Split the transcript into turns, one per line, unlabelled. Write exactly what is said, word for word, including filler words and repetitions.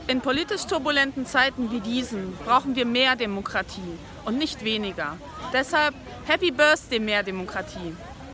In politisch turbulenten Zeiten wie diesen brauchen wir mehr Demokratie und nicht weniger. Deshalb Happy Birthday mehr Demokratie!